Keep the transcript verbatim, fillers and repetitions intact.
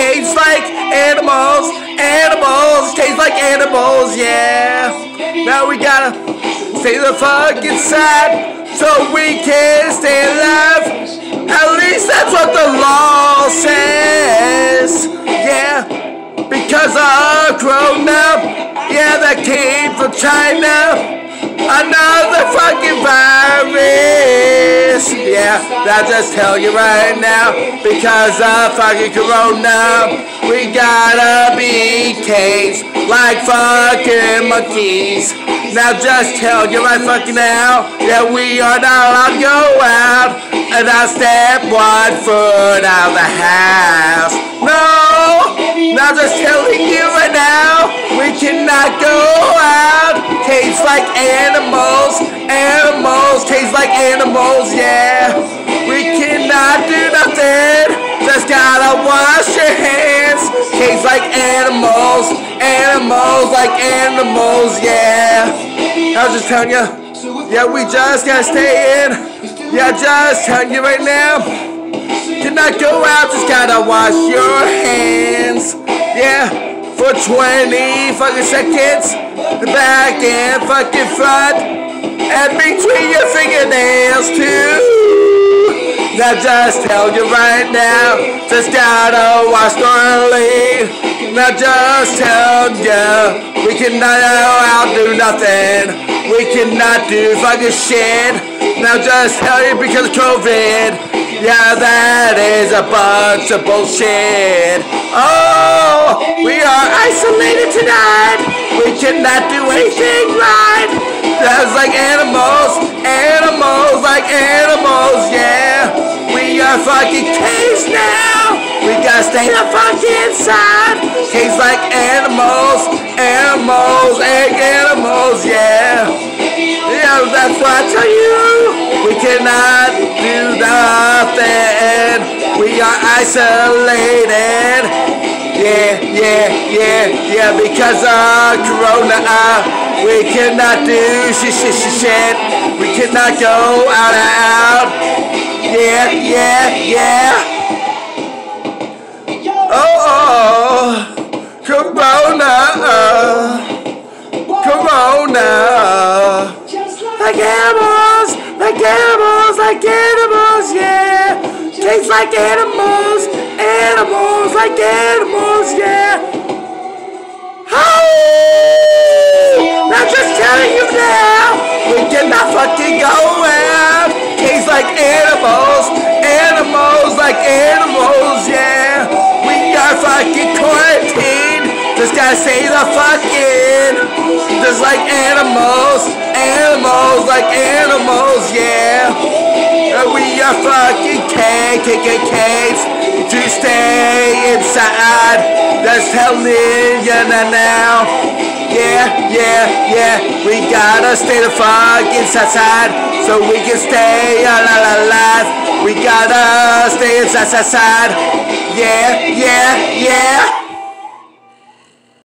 taste like animals, animals, taste like animals, yeah. Now we gotta stay the fuck inside so we can stay alive. At least that's what the law says, yeah. Because of Corona, yeah, that came from China. Another fucking virus. Yeah, I'll just tell you right now. Because of fucking Corona, we gotta be caged like fucking monkeys. Now just tell you right fucking now, yeah, we are not allowed to go out and I step one foot out of the house. No, now just telling you right now, we cannot go out. Tastes like animals, animals, taste like animals, yeah. We cannot do nothing, just gotta wash your hands. Taste like animals, animals like animals, yeah. I was just telling you, yeah, we just gotta stay in. Yeah, just telling you right now, cannot go out, just gotta wash your hands, yeah. For twenty fucking seconds, the back and fucking front, and between your fingernails too. Now just tell you right now, just gotta wash thoroughly. Now just tell you, we cannot outdo nothing. We cannot do fucking shit. Now just tell you because of COVID. Yeah, that is a bunch of bullshit. Oh, we are isolated tonight. We cannot do anything right. That's like animals, animals like animals, yeah. We are fucking caged now. We gotta stay the fuck inside. Caged like animals, animals, and animals, yeah. Yeah, that's what I tell you. We cannot do nothing. We are isolated. Yeah, yeah, yeah, yeah. Because of Corona, uh, we cannot do shit, shit, shit, shit. We cannot go out, out. Yeah, yeah, yeah. Oh, oh, Corona, uh, Corona. Like animals, like animals, like animals, yeah. Tastes like animals, animals, like animals, yeah. Oh! I'm just telling you now, we cannot fucking go out. Tastes like animals, animals, like animals, yeah. We are fucking quarantined. Just gotta say the fucking, just like animals, animals like animals, yeah. And we are fucking K K K Ks to stay inside. That's telling you now. Yeah, yeah, yeah. We gotta stay the fuck inside so we can stay alive. We gotta stay inside. Yeah, yeah, yeah.